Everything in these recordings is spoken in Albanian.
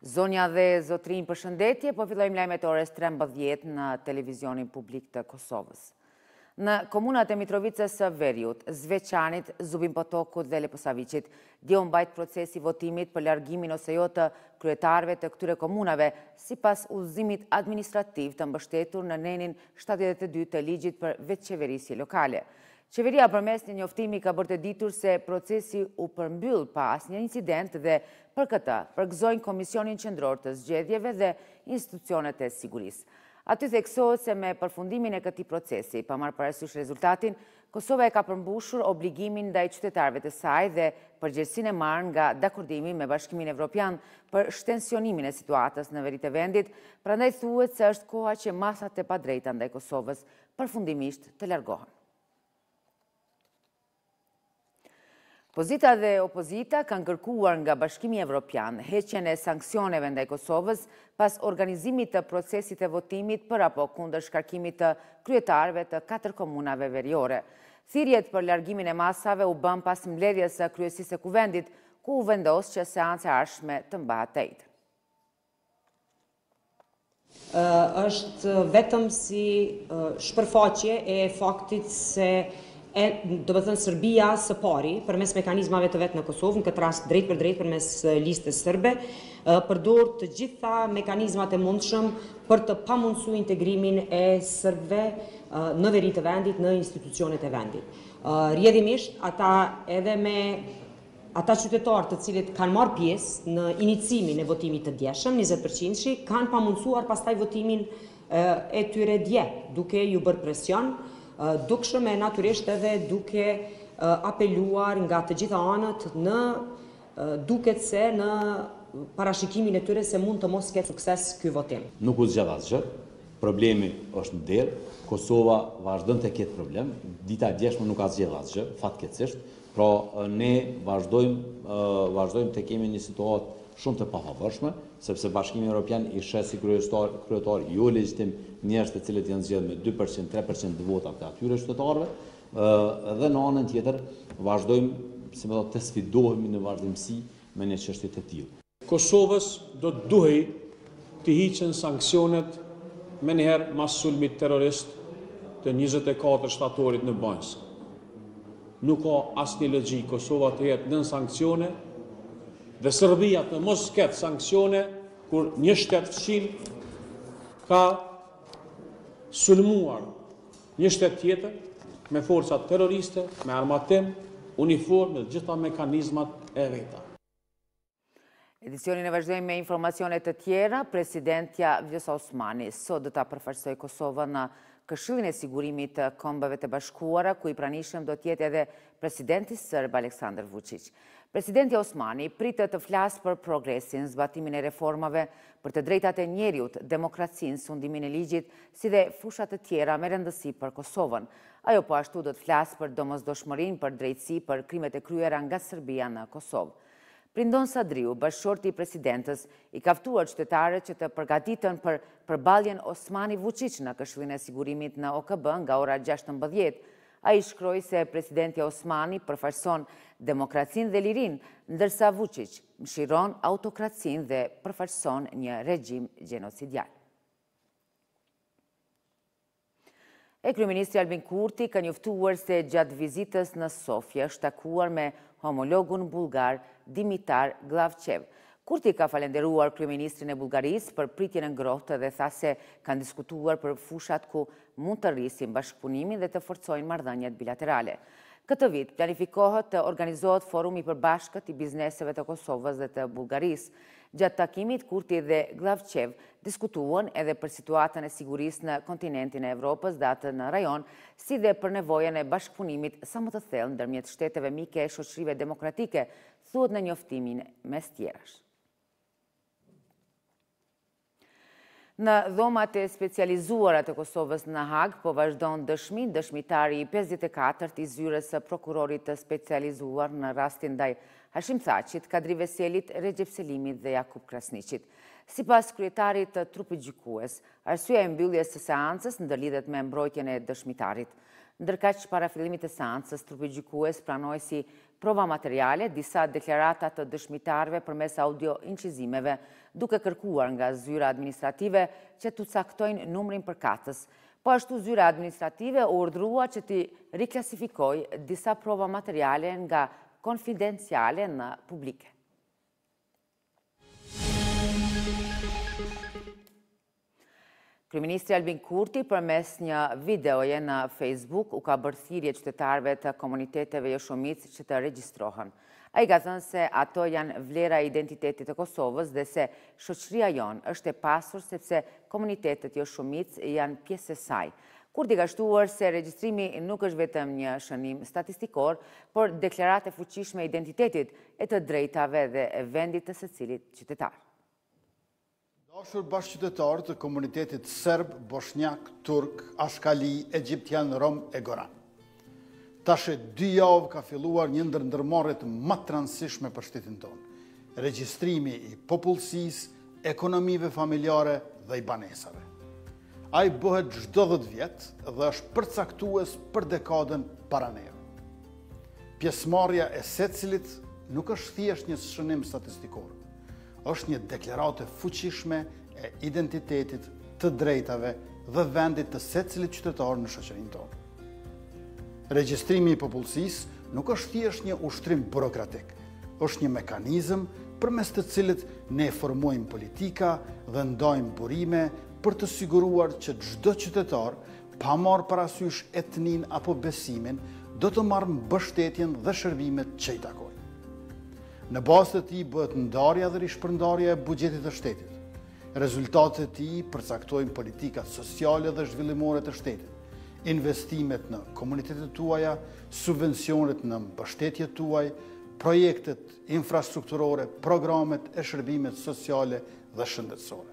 Zonja dhe zotrin, përshëndetje, po fillojmë lajmet orës 13 në televizionin publik të Kosovës. Në komunat e Mitrovicës së Veriut, Zveçanit, Zubin Potokut dhe Leposavicit, dje u mbajt procesi votimit për largimin ose jo të kryetarëve të këtyre komunave, sipas udhëzimit administrativ të mbështetur në nenin 72 të ligjit për vetëqeverisje lokale. Qeveria përmes një njoftimi ka bërë të ditur se procesi u përmbyll pas një incident dhe për këtë përgëzojnë Komisionin Qendror të Zgjedhjeve dhe institucionet e sigurisë. Aty theksohet se me përfundimin e këtij procesi, pa marrë parasysh rezultatin, Kosova e ka përmbushur obligimin ndaj qytetarëve të saj dhe përgjegjësinë e marrë nga dakordimi me Bashkimin Evropian për shtensionimin e situatës në veri të vendit, prandaj thuhet se është koha që masat e padrejta ndaj Kosovës përfundimisht të largohen. Pozita dhe opozita kanë kërkuar nga Bashkimi Evropian heqjen e sanksioneve ndaj Kosovës pas organizimit të procesit e votimit për apo kundër shkarkimit të kryetarëve të 4 komunave veriore. Thirrjet për largimin e masave u bën pas mbledhjes së kryesisë së kuvendit, ku u vendos që seanca e ardhshme të mbahet ejt. Është vetëm si shpërfaqje e faktit se do të thënë Serbia së pari, përmes mekanizmave të vetë në Kosovë, në këtë rast drejt për drejt përmes listës sërbe, përdor të gjitha mekanizmat e mundshëm për të pamundsuar integrimin e serbëve në veri të vendit, në institucionet e vendit. Rrjedhimisht, ata edhe me ata qytetarë të cilët kanë marrë pjesë në inicimin e votimit të djeshëm, 20%, kanë pamundsuar pastaj votimin e tyre dje, duke ju bërë presion, dukshëm e natyrisht edhe duke apeluar nga të gjitha anët në duket se në parashikimin e tyre se mund të mos ketë sukses ky votim. Nuk u zgjat asgjë, problemi është në derë, Kosova vazhdon të ketë problem, dita e djeshme nuk ka zgjedhur asgjë, fatkeqësisht, pra ne vazhdojmë të kemi një situatë shumë të pafavorshme, sepse Bashkimi Evropian i sheh si kryetar jo legjitim njerëz të cilët janë zgjedhur me 2%, 3% të votat të atyre qytetarëve, dhe në anën tjetër vazhdojmë të sfidohemi në vazhdimsi me një çështje të tillë. Kosovës do të duhej të hiqen sanksionet menjëherë mas sulmit terrorist të 24 shtatorit në Banjë. Nuk ka asnjë logjik Kosova të jetë nën sanksione dhe Serbia të mos ketë sanksione kur një shtet fqin ka sulmuar një shtet tjetër me forca terroriste, me armatim, uniformë dhe gjitha mekanizmat e veta. Edicionin e vazhdojmë me informacione të tjera. Presidentja Vjosa Osmani sot do ta përfaqësoj Kosovën në Këshillin e Sigurimit të Kombeve të Bashkuara, ku i pranishëm do të jetë edhe presidenti serb Aleksandar Vučić. Presidentja Osmani pritet të flasë për progresin, zbatimin e reformave, për të drejtat e njeriut, demokracinë, sundimin e ligjit, si dhe fushat të tjera me rëndësi për Kosovën. Ajo po ashtu do të flasë për domosdoshmërinë, për drejtësi, për krimet e kryera nga Serbia në Kosovë. Prindon Sadriu, bashkëshorti i presidentës, i ka ftuar qytetarët që të përgatiten për përballjen Osmani-Vučić në Këshillin e Sigurimit në OKB nga ora 16. Ai shkroi se presidentja Osmani përfaqëson demokracinë dhe lirinë, ndërsa Vučić mshiron autokracinë dhe përfaqëson një regjim gjenocidial. Kryeministri Albin Kurti ka njoftuar se gjatë vizitës në Sofje është takuar me homologun bullgar Dimitar Glavçev. Kurti ka falenderuar kryeministrin e Bullgarisë për pritjen e ngrohtë dhe tha se kanë diskutuar për fushat ku mund të rrisin bashkëpunimin dhe të forcojnë marrëdhëniet bilaterale. Këtë vit planifikohet të organizohet forumi i përbashkët i bizneseve të Kosovës dhe të Bullgarisë. Gjatë takimit, Kurti dhe Glavçev diskutuan edhe për situatën e sigurisë në kontinentin e Evropës dhe atë në rajon, si dhe për nevojën e bashkëpunimit sa më të thellë ndërmjet shteteve mike e shoqërive demokratike, thuhet në njoftimin mes tjerash. Në dhomat e specializuara të Kosovës në Hag, po vazhdon dëshmitari i 54 i zyrës së prokurorit të specializuar në rastin ndaj Hashim Thaçit, Kadri Veselit, Recep Selimit dhe Jakub Krasniqit. Sipas kryetarit të trupit gjykues, arsyeja e mbylljes së seancës ndërlidhet me mbrojtjen e dëshmitarit. Ndërkaq para fillimit të seancës, trupi gjykues pranoi si prova materiale disa deklarata të dëshmitarëve përmes audio incizimeve, duke kërkuar nga zyra administrative që të caktojnë numrin përkatës. Po ashtu zyra administrative u urdhrua që të riklasifikojë disa prova materiale nga konfidenciale në publike. Kryeministri Albin Kurti përmes një videoje në Facebook u ka bërë thirrje qytetarëve të komuniteteve jo shumicë që të regjistrohen. Ai ka thënë se ato janë vlera e identitetit të Kosovës dhe se shoqëria jonë është e pasur sepse komunitetet jo shumicë janë pjesë e saj. Kurti ka shtuar se regjistrimi nuk është vetëm një shënim statistikor, por deklarate fuqishme e identitetit e të drejtave dhe e vendit të secilit qytetar. Dashur bashkëqytetarë të komunitetit serb, bosnjak, turk, ashkali, egjiptian, rom e goran. Tashe 2 javë ka filluar një ndërmarrje më të rëndësishme për shtetin tonë. Regjistrimi i popullsisë, ekonomive familjare dhe i banesave. Ai bëhet çdo 10 vjet dhe është përcaktues për dekadën para neve. Pjesëmarrja e secilit nuk është thjesht një shënim statistikor. Është një deklarate fuqishme e identitetit, të drejtave dhe vendit të secilit qytetar në shoqërinë tonë. Regjistrimi i popullsisë nuk është thjesht një ushtrim burokratik, është një mekanizëm përmes të cilit ne formojmë politika dhe ndajmë burime për të siguruar që çdo qytetar, pa marrë parasysh etninë apo besimin, do të marrë mbështetjen dhe shërbimet që i takojnë. Në bazë të tij bëhet ndarja dhe rishpërndarja e buxhetit të shtetit. Rezultatet e tij përcaktojnë politikat sociale dhe zhvillimore të shtetit, investimet në komunitetet tuaja, subvencionet në mbështetjet tuaj, projektet infrastrukturore, programet e shërbimet sociale dhe shëndetësore.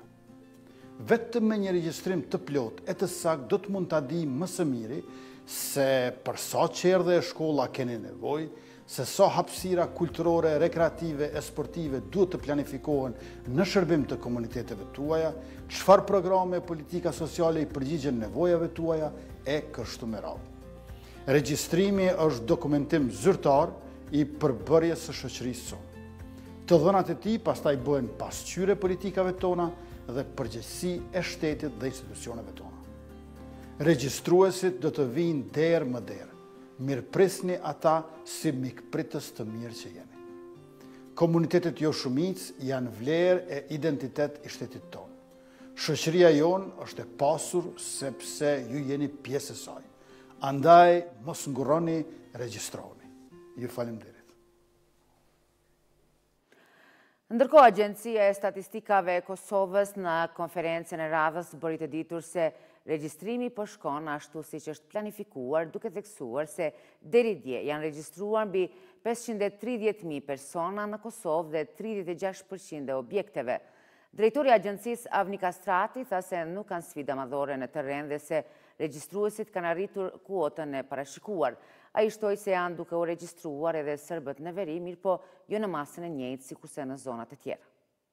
Vetëm me një regjistrim të plot e të saktë do të mund ta di më së miri se për sa qerdhe e shkolla keni nevojë, se sa hapësira kulturore, rekreative e sportive duhet të planifikohen në shërbim të komuniteteve tuaja, çfarë programe e politika sociale i përgjigjen nevojave tuaja e kështu me radhë. Regjistrimi është dokumentim zyrtar i përbërjes së shoqërisë sonë. Të dhënat e tij pastaj bëhen pasqyre politikave tona dhe përgjegjësi e shtetit dhe institucioneve tona. Regjistruesit do të vinë derë më derë. Mirëprisni ata si mikpritës të mirë që jeni. Komunitetet jo shumicë janë vlerë e identitet i shtetit tonë. Shoqëria jonë është e pasur sepse ju jeni pjesë e saj. Andaj mos ngurroni, regjistroni. Ju faleminderit. Ndërkohë, Agjencia e Statistikave e Kosovës në konferencën e radhës bëri të ditur se regjistrimi po shkon ashtu siç është planifikuar, duke theksuar se deri dje janë regjistruar mbi 530.000 persona në Kosovë dhe 36% e objekteve. Drejtori i agjencisë Avni Kastrati tha se nuk kanë sfida madhore në terren dhe se regjistruesit kanë arritur kuotën e parashikuar. Ai shtoi se janë duke u regjistruar edhe serbët në veri, mirë po jo në masën e njëjtë sikurse në zonat e tjera.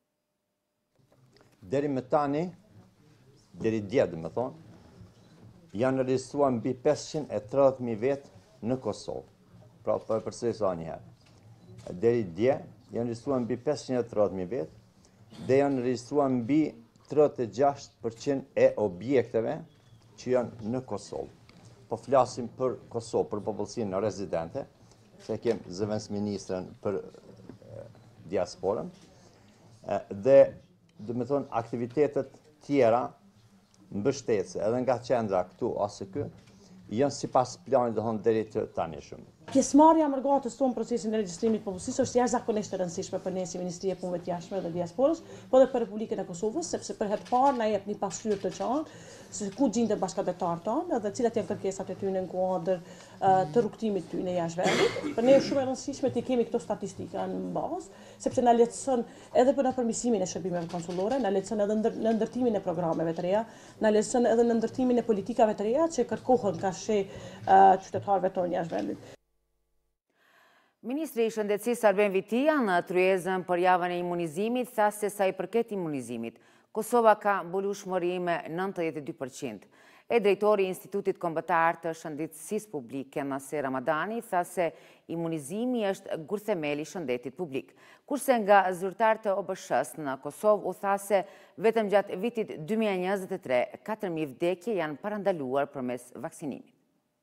Deri më tani, deri dje dhe më thonë, janë regjistruar mbi 530.000 vetë në Kosovë. Pra për përsërisoj një herë. Deri dje janë regjistruar mbi 530.000 vetë dhe janë regjistruar mbi 36% e objekteve që janë në Kosovë. Po flasim për Kosovë, për popullsinë rezidente, se kemë zëvendësministrën për diasporën, dhe dhe me thonë aktivitetet tjera mbështetëse edhe nga qendra këtu ose kë, janë sipas planit dhe thonë deri të tani shumë. Pjesëmarrja e mërgatës tonë procesin e regjistrimit popullsisë është jashtëzakonisht e rëndësishme për ne si Ministri e Punëve të Jashtme dhe Diasporës, po edhe për Republikën e Kosovës, sepse për herë të parë na jep një pasqyrë të qartë se ku gjenden bashkëdhetarët tonë dhe cilat janë kërkesat e tyre në kuadër të rrugtimit të tyre jashtë vendit. Për ne është shumë e rëndësishme të kemi këto statistika në bazë, sepse na lehtëson edhe për përmirësimin e shërbimeve konsullore, na lehtëson edhe në ndërtimin e programeve të reja, na lehtëson edhe në ndërtimin e politikave të reja që kërkohen nga qytetarëve tonë jashtë vendit. Ministri i Shëndetësisë Arben Vitia në tryezën për javën e imunizimit tha se sa i përket imunizimit, Kosova ka mbulueshmëri me 92%. E drejtori i Institutit Kombëtar të Shëndetësisë Publike Naser Ramadani tha se imunizimi është gurthemeli i shëndetit publik. Kurse nga zyrtar të OBSH-s në Kosovë u tha se vetëm gjatë vitit 2023 4.000 vdekje janë parandaluar përmes vaksinimit.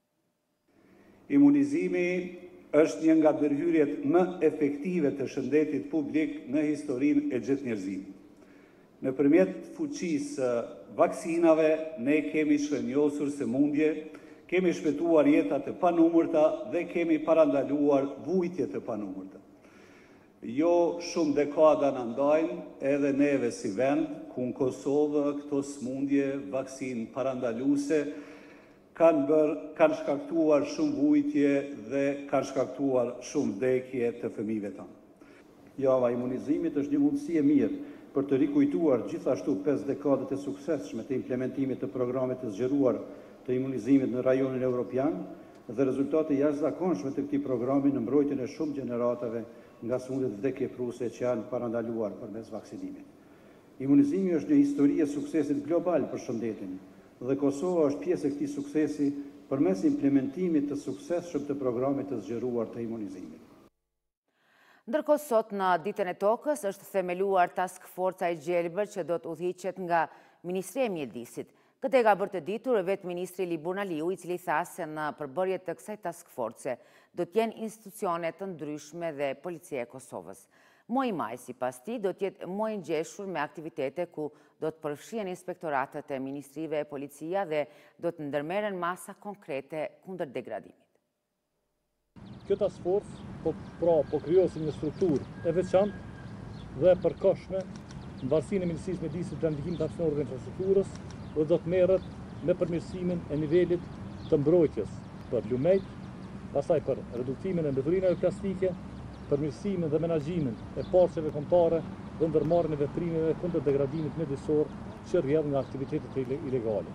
Imunizimi është një nga ndërhyrjet më efektive të shëndetit publik në historinë e gjithë njerëzimit. Nëpërmjet fuqisë vaksinave, ne kemi shënjosur sëmundje, kemi shpëtuar jeta të panumërta dhe kemi parandaluar vujtje të panumërta. Jo shumë dekada në ndajnë edhe neve si vend, ku në Kosovë këto sëmundje, vaksin parandaluse, kanë shkaktuar shumë vujtje dhe kanë shkaktuar shumë vdekje të fëmijëve tanë. Java imunizimit është një mundësi e mirë për të rikujtuar gjithashtu 5 dekadët e suksesshme të implementimit të programit të zgjeruar të imunizimit në rajonin evropian dhe rezultate jashtëzakonshme të këtij programi në mbrojtjen e shumë gjeneratave nga sëmundjet vdekjepruse që janë parandaluar përmes vaksinimit. Imunizimi është një histori e suksesit global për shëndetin dhe Kosova është pjesë e këtij suksesi përmes implementimit të suksesshëm të programit të zgjeruar të imunizimit. Ndërkohë sot në ditën e tokës është themeluar task forca e gjelbër që do të udhëhiqet nga Ministria e Mjedisit. Këtë e ka bërë të ditur vetë Ministri Libur Naliu, i cili tha se në përbërje të kësaj task force do të jenë institucione të ndryshme dhe policia e Kosovës. Muaji maj, sipas tij, do të jetë muaj i ngjeshur me aktivitete ku do të përfshihen inspektoratet e ministrive e policia dhe do të ndërmerren masa konkrete kundër degradimit. Kjo task force po krijohet një strukturë e veçantë dhe e përkohshme në varësinë e Ministrisë së Mjedisit dhe ndihmimit aksionor dhe infrastrukturës dhe do të merret me përmirësimin e nivelit të mbrojtjes për lumejt, pastaj për reduktimin e mbeturinave plastike, përmirësimin dhe menaxhimin e parçeve kombëtare dhe ndërmarrjen e veprimeve kundër degradimit mjedisor që rrjedh nga aktivitetet ilegale.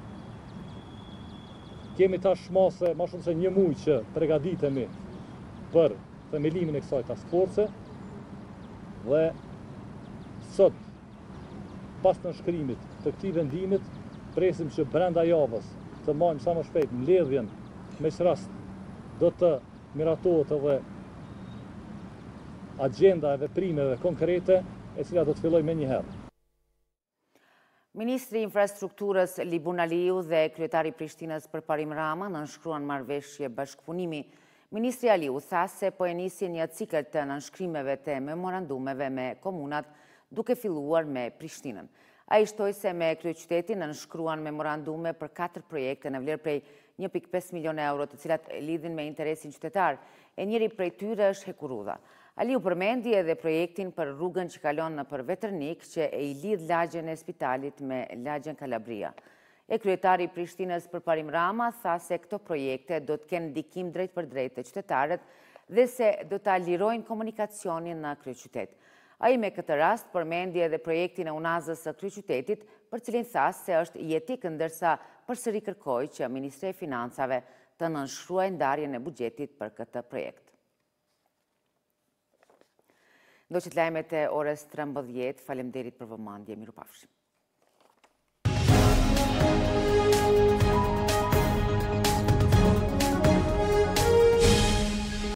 Kemi tashmë më shumë se një muaj që përgatitemi për themelimin e kësaj task force dhe sot, pas nënshkrimit të këtij vendimit, presim që brenda javës të marrim sa më shpejt mbledhjen me çrast do të miratohet edhe agjenda e veprimeve konkrete e cila do të fillojë menjëherë. Ministri i Infrastrukturës Libur Naliu dhe kryetari i Prishtinës Përparim Rama nënshkruan marrëveshje bashkëpunimi. Ministri Aliu tha se po e nisi një cikël të nënshkrimeve të memorandumeve me komunat duke filluar me Prishtinën. Ai shtoi se me kryeqytetin nënshkruan memorandume për 4 projekte në vlerë prej 1.5 milion euro, të cilat lidhin me interesin qytetar, e njëri prej tyre është Hekurudha. Aliu përmendi edhe projektin për rrugën që kalon nëpër Veternik, që e i lidh lagjen e spitalit me lagjen Kalabria. E kryetari i Prishtinës Përparim Rama tha se këto projekte do të kenë ndikim drejt për drejt të qytetarët dhe se do ta lirojnë komunikacionin në kryeqytet. Ai me këtë rast përmendi edhe projektin e unazës së kryeqytetit, për cilin tha se është jetik, ndërsa përsëri kërkoi që Ministria e Financave të nënshkruajë ndarjen e buxhetit për këtë projekt. Do që të lajmet e orës 13, faleminderit për vëmendje, mirupafshim.